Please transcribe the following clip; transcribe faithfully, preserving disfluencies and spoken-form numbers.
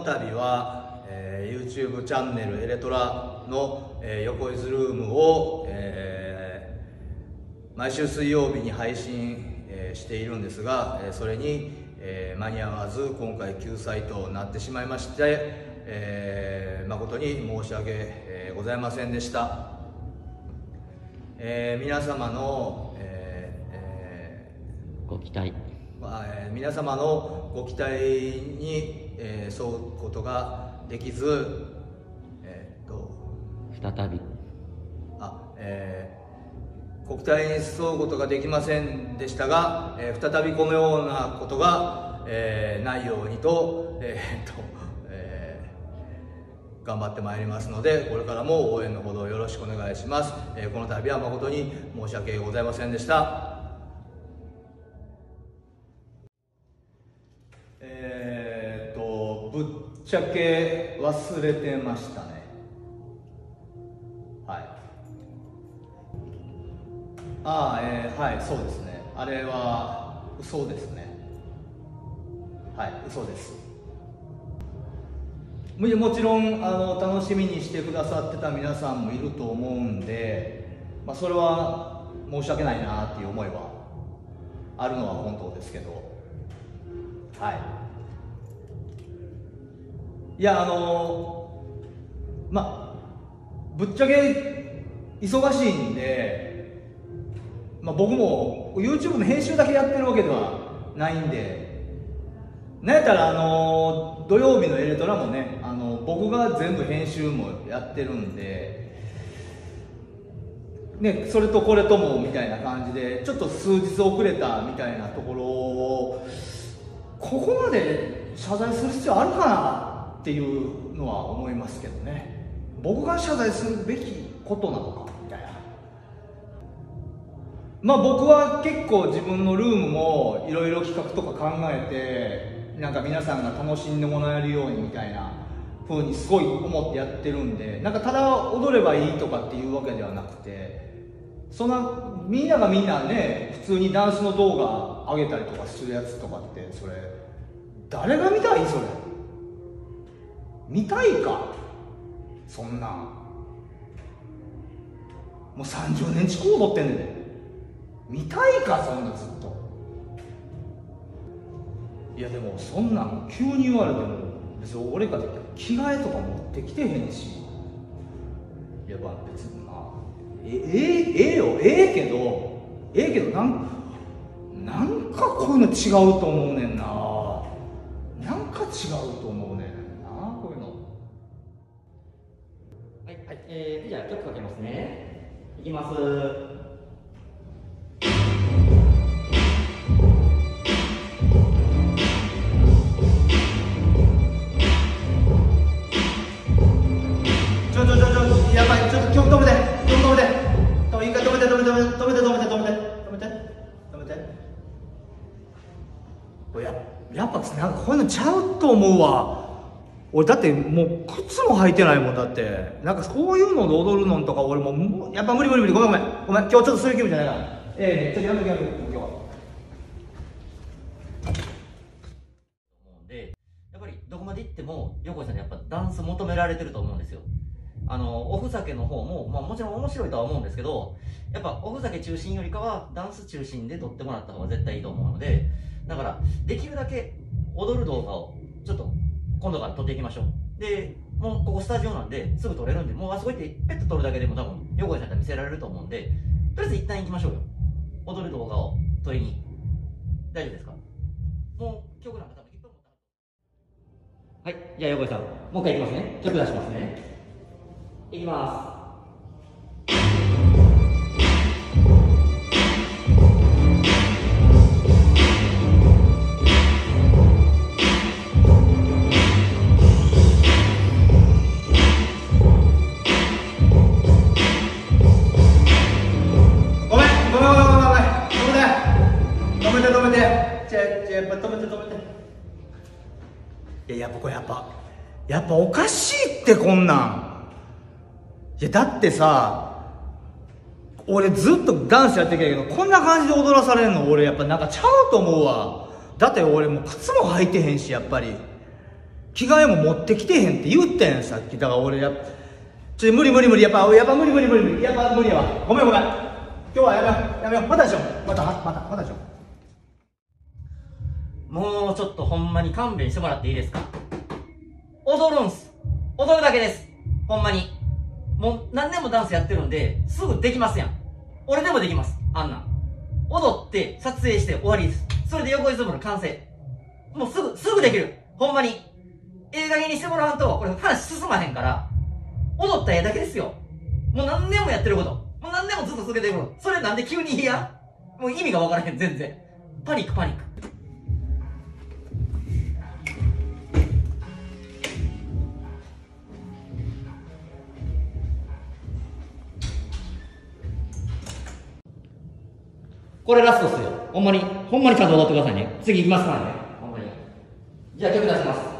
の度は、えー、YouTube チャンネルエレトラの、えー、横イズルームを、えー、毎週水曜日に配信、えー、しているんですが、えー、それに、えー、間に合わず今回休載となってしまいまして、えー、誠に申し訳、えー、ございませんでした。えー、皆様の、えーえー、ご期待、 まあえー、皆様のご期待に、えー、沿うことができず、えー、っと再びあ、えー、ご期待に沿うことができませんでしたが、えー、再びこのようなことが、えー、ないようにと、えー、っと頑張ってまいりますので、これからも応援のほどよろしくお願いします。えー、この度は誠に申し訳ございませんでした。えー、っとぶっちゃけ忘れてましたね。はい。ああ、えー、はい、そうですね。あれは嘘ですね。はい、嘘です。もちろんあの楽しみにしてくださってた皆さんもいると思うんで、まあ、それは申し訳ないなっていう思いはあるのは本当ですけど、はい。いや、あのまあぶっちゃけ忙しいんで、まあ、僕も YouTube の編集だけやってるわけではないんで、なんやったらあの土曜日のエレトラもね、あの僕が全部編集もやってるんで、ね、それとこれともみたいな感じでちょっと数日遅れたみたいなところをここまで謝罪する必要あるかなっていうのは思いますけどね。僕が謝罪するべきことなのかみたいな。まあ僕は結構自分のルームもいろいろ企画とか考えて、なんか皆さんが楽しんでもらえるようにみたいな風にすごい思ってやってるんで、なんかただ踊ればいいとかっていうわけではなくて、そんなみんながみんなね普通にダンスの動画上げたりとかするやつとかって、それ誰が見たい？それ見たいか？そんなんもうさんじゅうねん近く踊ってんねんで、見たいか？そんなずっと。いやでもそんなん急に言われても別に俺が着替えとか持ってきてへんし、いやまあ別にまあええええよ、ええけどええけどなんなんかこういうの違うと思うねんな。なんか違うと思うねんなこういうの。 はいはい、えー、じゃあ曲かけますね。いきます。 やばい、ちょっと曲止めて、曲止めて、いいか、止めて、止めて、止めて、止めて、止めて、止めて、止めて、止めて、止めて。これや、やっぱなんかこういうのちゃうと思うわ。俺だってもう靴も履いてないもんだって。なんかこういうので踊るのとか俺もうやっぱ無理無理無理、ごめんごめんごめん、今日ちょっとそういう気分じゃないから。ええー、ちょっとやめとけやめとけ今日は。 で、やっぱりどこまで行っても横井さんにやっぱダンス求められてると思うんですよ。あのおふざけの方も、まあ、もちろん面白いとは思うんですけど、やっぱおふざけ中心よりかはダンス中心で撮ってもらった方が絶対いいと思うので、だからできるだけ踊る動画をちょっと今度から撮っていきましょう。でもうここスタジオなんですぐ撮れるんで、もうあそこ行ってペッと撮るだけでも多分横井さんだったら見せられると思うんで、とりあえず一旦行きましょうよ。踊る動画を撮りに。大丈夫ですか？もう曲なんか多分いっぱい持った。はい、じゃあ横井さんもう一回いきますね。曲出しますね。いきます。 ごめんごめんごめんごめんごめん、止めて止めて止めて、ちょちょやっぱ止めて止めて。いややっぱこれやっぱやっぱおかしいってこんなん。いやだってさ、俺ずっとダンスやってきたけどこんな感じで踊らされるの俺やっぱなんかちゃうと思うわ。だって俺もう靴も履いてへんし、やっぱり着替えも持ってきてへんって言ったやんさっき。だから俺やっぱちょ無理無理無理やっぱやっぱ無理無理無理無理やっぱ無理やわ。ごめんごめん、今日はやめようやめよう。またでしょまたまたまたでしょ。 もうちょっとほんまに勘弁してもらっていいですか。踊るんす。踊るだけです。ほんまに。もう何年もダンスやってるんで、すぐできますやん。俺でもできます。あんなん。踊って、撮影して終わりです。それで横izmの完成。もうすぐ、すぐできる。ほんまに。ええ加減にしてもらわんと、これ話進まへんから、踊った絵だけですよ。もう何年もやってること。もう何年もずっと続けてること。それなんで急に嫌？もう意味がわからへん、全然。パニックパニック。これラストっすよ。ほんまに、ほんまにちゃんと踊ってくださいね。次行きますからね。ほんまに。じゃあ曲出します。